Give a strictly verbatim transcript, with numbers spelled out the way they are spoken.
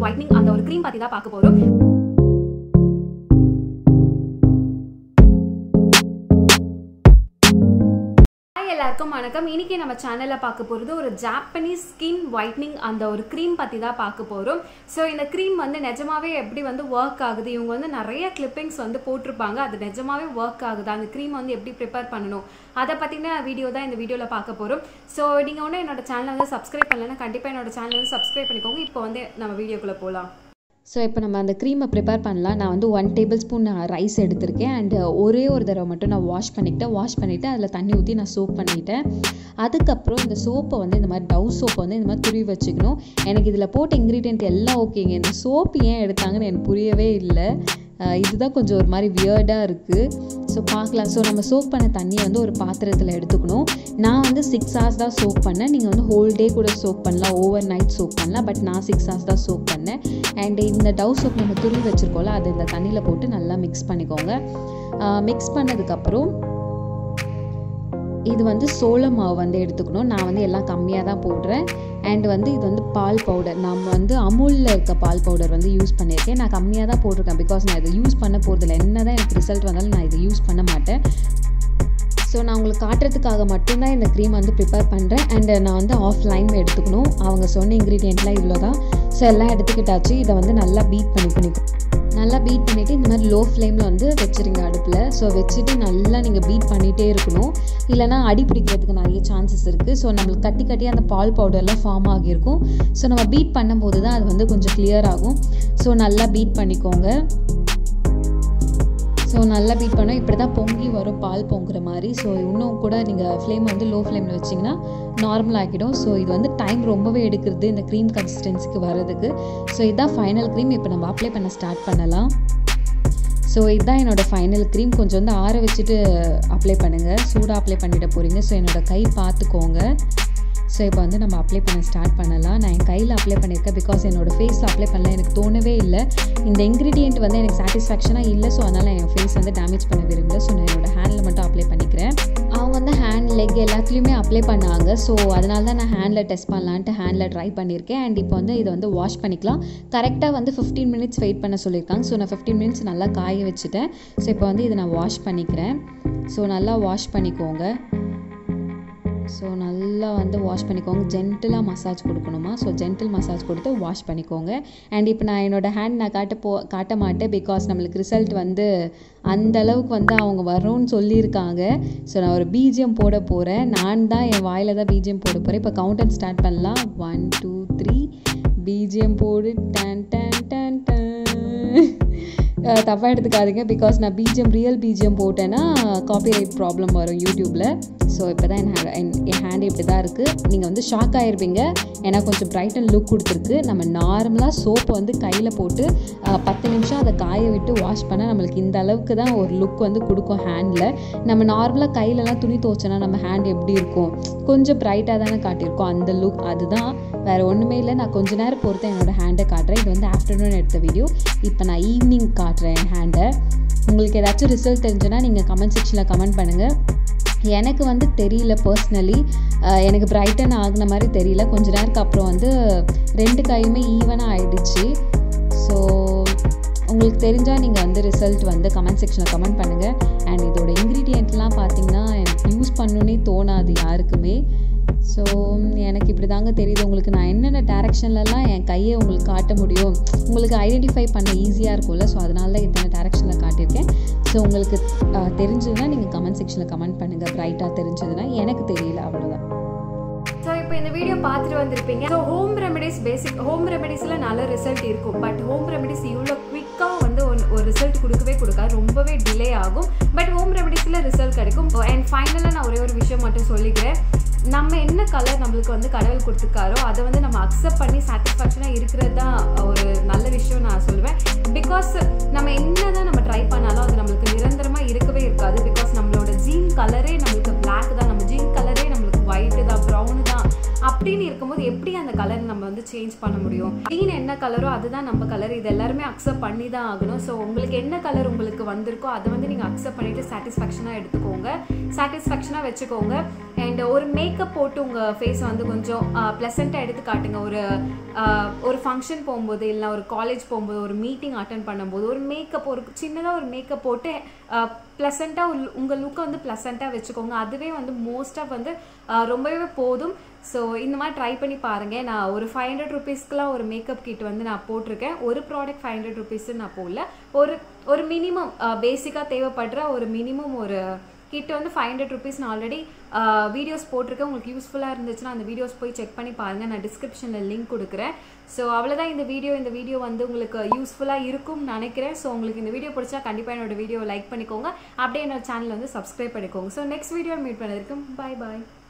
whitening அந்த ஒரு cream பத்தி தான் பார்க்க போறோம். எல்லாருக்கும் வணக்கம். இன்னைக்கு நம்ம சேனல்ல பார்க்க போறது ஒரு ஜாப்பனீஸ் ஸ்கின் whitening அந்த ஒரு cream பத்தி தான் பார்க்க போறோம். சோ இந்த cream வந்து நிஜமாவே எப்படி வந்து வர்க் ஆகுது, இவங்க வந்து நிறைய clippings வந்து போட்டுருப்பாங்க, அது நிஜமாவே வர்க் ஆகுது, அந்த cream வந்து எப்படி ப்ரிப்பேர் பண்ணணும் அதை பத்தின வீடியோ தான் இந்த வீடியோல பார்க்க போறோம். சோ நீங்க ஒண்ணு என்னோட சேனலை வந்து சப்ஸ்கிரைப் பண்ணலனா கண்டிப்பா என்னோட சேனலை வந்து சப்ஸ்கிரைப் பண்ணிக்கோங்க. இப்போ வந்து நம்ம வீடியோக்குள்ள போலாம். ஸோ இப்போ நம்ம அந்த க்ரீமை ப்ரிப்பேர் பண்ணலாம். நான் வந்து ஒன் டேபிள் ஸ்பூன் ரைஸ் எடுத்திருக்கேன் அண்ட் ஒரே ஒரு தடவை மட்டும் நான் வாஷ் பண்ணிக்கிட்டேன். வாஷ் பண்ணிவிட்டு அதில் தண்ணி ஊற்றி நான் சோப் பண்ணிக்கிட்டேன். அதுக்கப்புறம் இந்த சோப்பை வந்து இந்த மாதிரி டவ் சோப்பை வந்து இந்த மாதிரி துருவி வச்சுக்கணும். எனக்கு இதில் போட்ட இன்க்ரீடியன்ட் எல்லாம் ஓகேங்க, இந்த சோப்பு ஏன் எடுத்தாங்கன்னு எனக்கு புரியவே இல்லை. இதுதான் கொஞ்சம் ஒரு மாதிரி வியர்டாக இருக்குது. ஸோ பார்க்கலாம். ஸோ நம்ம சோப் பண்ண தண்ணியை வந்து ஒரு பாத்திரத்தில் எடுத்துக்கணும். நான் வந்து சிக்ஸ் ஹவர்ஸ் தான் சோப் பண்ணேன். நீங்கள் வந்து ஹோல் டே கூட சோப் பண்ணலாம், ஓவர் நைட் சோப் பண்ணலாம். பட் நான் சிக்ஸ் ஹவர்ஸ் தான் சோப் பண்ணேன். அண்ட் இந்த டவ் சோப் நம்ம துருவி வச்சுருக்கோம்ல, அது இந்த தண்ணியில் போட்டு நல்லா மிக்ஸ் பண்ணிக்கோங்க. மிக்ஸ் பண்ணதுக்கப்புறம் இது வந்து சோள மாவு வந்து எடுத்துக்கணும். நான் வந்து எல்லாம் கம்மியாக தான் போடுறேன். அண்ட் வந்து இது வந்து பால் பவுடர், நம்ம வந்து அமுலில் இருக்க பால் பவுடர் வந்து யூஸ் பண்ணியிருக்கேன். நான் கம்மியாக தான் போட்டிருக்கேன், பிகாஸ் நான் இதை யூஸ் பண்ண போகிறதில்ல. என்ன தான் எனக்கு ரிசல்ட் வந்தாலும் நான் இதை யூஸ் பண்ண மாட்டேன். ஸோ நான் உங்களுக்கு காட்டுறதுக்காக மட்டும்தான் இந்த க்ரீம் வந்து ப்ரிப்பேர் பண்ணுறேன். அண்டு நான் வந்து ஆஃப் லைம் எடுத்துக்கணும். அவங்க சொன்ன இன்க்ரீடியண்ட்லாம் இவ்வளோ தான். ஸோ எல்லாம் எடுத்துக்கிட்டாச்சு. இதை வந்து நல்லா பீட் பண்ணி பண்ணிக்கும் நல்லா பீட் பண்ணிவிட்டு இந்த மாதிரி லோ ஃப்ளேமில் வந்து வச்சுருங்க அடுப்பில். ஸோ வச்சுட்டு நல்லா நீங்கள் பீட் பண்ணிகிட்டே இருக்கணும், இல்லைனா அடி பிடிக்கிறதுக்கு நிறைய சான்சஸ் இருக்குது. ஸோ நம்மளுக்கு கட்டி கட்டி அந்த பால் பவுடர்லாம் ஃபார்ம் ஆகியிருக்கும். ஸோ நம்ம பீட் பண்ணும்போது தான் அது வந்து கொஞ்சம் கிளியர் ஆகும். ஸோ நல்லா பீட் பண்ணிக்கோங்க. ஸோ நல்லா பீட் பண்ணோம். இப்படி தான் பொங்கி வரும், பால் பொங்குற மாதிரி. ஸோ இன்னும் கூட நீங்கள் ஃப்ளேம் வந்து லோ ஃப்ளேமில் வச்சிங்கன்னா நார்மல் ஆகிடும். ஸோ இது வந்து டைம் ரொம்பவே எடுக்கிறது இந்த க்ரீம் கன்சிஸ்டன்சிக்கு வர்றதுக்கு. ஸோ இதுதான் ஃபைனல் க்ரீம். இப்போ நம்ம அப்ளை பண்ண ஸ்டார்ட் பண்ணலாம். ஸோ இதுதான் என்னோடய ஃபைனல் க்ரீம். கொஞ்சம் வந்து ஆற வச்சுட்டு அப்ளை பண்ணுங்கள், சூடாக அப்ளை பண்ணிட போகிறீங்க. ஸோ என்னோடய கை பார்த்துக்கோங்க. ஸோ இப்போ வந்து நம்ம அப்ளை பண்ண ஸ்டார்ட் பண்ணலாம். நான் என் கையில் அப்ளை பண்ணியிருக்கேன், பிகாஸ் என்னோடய ஃபேஸில் அப்ளை பண்ணலாம் எனக்கு தோணவே இல்லை. இந்த இன்க்ரீடியண்ட் வந்து எனக்கு சாட்டிஸ்ஃபேக்ஷனாக இல்லை. ஸோ அதனால் என் ஃபேஸ் வந்து டேமேஜ் பண்ண விரும்பல. ஸோ நான் என்னோடய ஹேண்டில் மட்டும் அப்ளை பண்ணிக்கிறேன். அவங்க வந்து ஹேண்ட், லெக் எல்லாத்துலேயுமே அப்ளை பண்ணாங்க. ஸோ அதனால தான் நான் ஹேண்டில் டெஸ்ட் பண்ணலான்ட்டு ஹேண்டில் ட்ரை பண்ணியிருக்கேன். அண்ட் இப்போ வந்து இதை வந்து வாஷ் பண்ணிக்கலாம். கரெக்டாக வந்து ஃபிஃப்டீன் மினிட்ஸ் வெயிட் பண்ண சொல்லியிருக்காங்க. ஸோ நான் ஃபிஃப்டீன் மினிட்ஸ் நல்லா காய வச்சுட்டேன். ஸோ இப்போ வந்து இதை நான் வாஷ் பண்ணிக்கிறேன். ஸோ நல்லா வாஷ் பண்ணிக்கோங்க. ஸோ நல்லா வந்து வாஷ் பண்ணிக்கோங்க. ஜென்டிலாக மசாஜ் கொடுக்கணுமா. ஸோ ஜென்டில் மசாஜ் கொடுத்து வாஷ் பண்ணிக்கோங்க. அண்ட் இப்போ நான் என்னோடய ஹேண்ட் நான் காட்ட போ காட்ட மாட்டேன், பிகாஸ் நம்மளுக்கு ரிசல்ட் வந்து அந்த அளவுக்கு வந்து அவங்க வரும்னு சொல்லியிருக்காங்க. ஸோ நான் ஒரு பிஜிஎம் போட போகிறேன். நான் தான் என் வாயில் தான் பிஜிஎம் போட போகிறேன். இப்போ கவுண்ட் ஸ்டார்ட் பண்ணலாம். ஒன் டூ த்ரீ பிஜிஎம் போடு. டன் டன் டன் டன் தப்பாக எடுத்துக்காதீங்க, பிகாஸ் நான் பிஜிஎம் ரியல் பிஜிஎம் போட்டேன்னா காப்பிரைட் ப்ராப்ளம் வரும் யூடியூப்பில். ஸோ இப்போ தான் என் ஹேண்ட் என் ஹேண்ட் இப்படி தான் இருக்குது. நீங்கள் வந்து ஷாக் ஆகிருப்பீங்க, ஏன்னா கொஞ்சம் பிரைட் அண்ட் லுக் கொடுத்துருக்கு. நம்ம நார்மலாக சோப்பை வந்து கையில் போட்டு பத்து நிமிஷம் அதை காய விட்டு வாஷ் பண்ணால் நம்மளுக்கு இந்த அளவுக்கு தான் ஒரு லுக் வந்து கொடுக்கும் ஹேண்டில். நம்ம நார்மலாக கையிலலாம் துணி துவைச்சோன்னா நம்ம ஹேண்ட் எப்படி இருக்கும், கொஞ்சம் பிரைட்டாக தானே காட்டியிருக்கோம், அந்த லுக் அதுதான், வேறு ஒன்றுமே இல்லை. நான் கொஞ்சம் நேரம் பொறுத்து என்னோடய ஹேண்டை காட்டுறேன். இது வந்து ஆஃப்டர்நூன் எடுத்த வீடியோ. இப்போ நான் ஈவினிங் காட்டுறேன் என் ஹேண்டை. உங்களுக்கு ஏதாச்சும் ரிசல்ட் தெரிஞ்சுன்னா நீங்கள் கமெண்ட் செக்ஷனில் கமெண்ட் பண்ணுங்கள். எனக்கு வந்து தெரியல பர்சனலி, எனக்கு பிரைட்டன் ஆகின மாதிரி தெரியல. கொஞ்ச நேரத்துக்கு அப்புறம் வந்து ரெண்டு கையுமே ஈவனாக ஆகிடுச்சு. ஸோ உங்களுக்கு தெரிஞ்சால் நீங்கள் வந்து ரிசல்ட் வந்து கமெண்ட் செக்ஷனில் கமெண்ட் பண்ணுங்கள். அண்ட் இதோட இன்க்ரீடியண்ட்லாம் பார்த்திங்கன்னா எனக்கு யூஸ் பண்ணணுன்னே தோணாது யாருக்குமே. ஸோ எனக்கு இப்படி தாங்க தெரியுது. உங்களுக்கு நான் என்னென்ன டேரெக்ஷன்லலாம் என் கையை உங்களுக்கு காட்ட முடியும், உங்களுக்கு ஐடென்டிஃபை பண்ண ஈஸியாக இருக்கும்ல. ஸோ அதனால தான் இத்தனை டேரெக்ஷனில் காட்டியிருக்கேன். ஸோ உங்களுக்கு தெரிஞ்சதுன்னா நீங்கள் கமெண்ட் செக்ஷனில் கமெண்ட் பண்ணுங்கள். ப்ரைட்டாக தெரிஞ்சதுன்னா, எனக்கு தெரியல, அவ்வளோதான். ஸோ இப்போ இந்த வீடியோ பார்த்துட்டு வந்திருப்பீங்க. So home remedies, basic home ரெமெடிஸில் நல்ல ரிசல்ட் இருக்கும். பட் ஹோம் ரெமெடிஸ் இவ்வளோ குவிக்காக வந்து ஒரு ரிசல்ட் கொடுக்கவே கொடுக்காது, ரொம்பவே டிலே ஆகும். பட் ஹோம் ரெமெடிஸில் ரிசல்ட் கிடைக்கும். அண்ட் ஃபைனலாக நான் ஒரே ஒரு விஷயம் மட்டும் சொல்லிக்கிறேன். நம்ம என்ன கலர் நம்மளுக்கு வந்து கடவுள் கொடுத்துருக்காரோ அதை வந்து நம்ம அக்செப்ட் பண்ணி சாட்டிஸ்ஃபேக்ஷனாக இருக்கிறது தான் ஒரு நல்ல விஷயம் நான் சொல்லுவேன். பிகாஸ் நம்ம என்ன தான் நம்ம ட்ரை பண்ணாலும் அது நம்மளுக்கு நிரந்தரமாக இருக்கவே இருக்காது. பிகாஸ் நம்மளோட ஜீன் கலரே நம்மளுக்கு பிளாக் தான், நம்ம ஜீன் கலரே நம்மளுக்கு ஒயிட்டு தான், ப்ரௌனு தான் அப்படின்னு இருக்கும்போது எப்படி அந்த கலர் நம்ம வந்து சேஞ்ச் பண்ண முடியும்? க்ரீன் என்ன கலரோ அதுதான் நம்ம கலர், இது எல்லாருமே அக்செப்ட் பண்ணி தான் ஆகணும். ஸோ உங்களுக்கு என்ன கலர் உங்களுக்கு வந்திருக்கோ அதை வந்து நீங்கள் அக்செப்ட் பண்ணிவிட்டு சாட்டிஸ்ஃபேக்ஷனாக எடுத்துக்கோங்க, சாட்டிஸ்ஃபேக்ஷனாக வச்சுக்கோங்க. அண்ட் ஒரு மேக்கப் போட்டு உங்கள் ஃபேஸை வந்து கொஞ்சம் ப்ளசண்ட்டாக எடுத்து காட்டுங்க. ஒரு ஒரு ஃபங்க்ஷன் போகும்போது, இல்லை ஒரு காலேஜ் போகும்போது, ஒரு மீட்டிங் அட்டன் பண்ணும்போது ஒரு மேக்கப், ஒரு சின்னதாக ஒரு மேக்கப் போட்டு ப்ளசண்ட்டாக உங்கள் லுக்கை வந்து ப்ளசண்ட்டாக வச்சுக்கோங்க. அதுவே வந்து மோஸ்ட்டாக வந்து ரொம்பவே போதும். ஸோ இந்த மாதிரி ட்ரை பண்ணி பாருங்கள். நான் ஒரு ஃபைவ் ஹண்ட்ரட் ருபீஸ்க்குலாம் ஒரு மேக்கப் கிட் வந்து நான் போட்டிருக்கேன். ஒரு ப்ராடக்ட் ஃபைவ் ஹண்ட்ரட் ருபீஸ்ன்னு நான் போடல. ஒரு ஒரு மினிமம் பேசிக்காக தேவைப்படுற ஒரு மினிமம் ஒரு கிட்ட வந்து ஃபைவ் ஹண்ட்ரட் ருபீஸ் நான் ஆல்ரெடி வீடியோஸ் போட்டிருக்கேன். உங்களுக்கு யூஸ்ஃபுல்லாக இருந்துச்சுன்னா அந்த வீடியோஸ் போய் செக் பண்ணி பாருங்கள், நான் டிஸ்கிரிப்ஷனில் லிங்க் கொடுக்குறேன். ஸோ அவ்வளோதான் இந்த வீடியோ. இந்த வீடியோ வந்து உங்களுக்கு யூஸ்ஃபுல்லாக இருக்கும்னு நினைக்கிறேன். ஸோ உங்களுக்கு இந்த வீடியோ பிடிச்சா கண்டிப்பாக என்னோட வீடியோ லைக் பண்ணிக்கோங்க, அப்படியே என்னோட சேனல் வந்து சப்ஸ்கிரைப் பண்ணிக்கோங்க. ஸோ நெக்ஸ்ட் வீடியோ மீட் பண்ணதுக்கும் பாய் பாய்.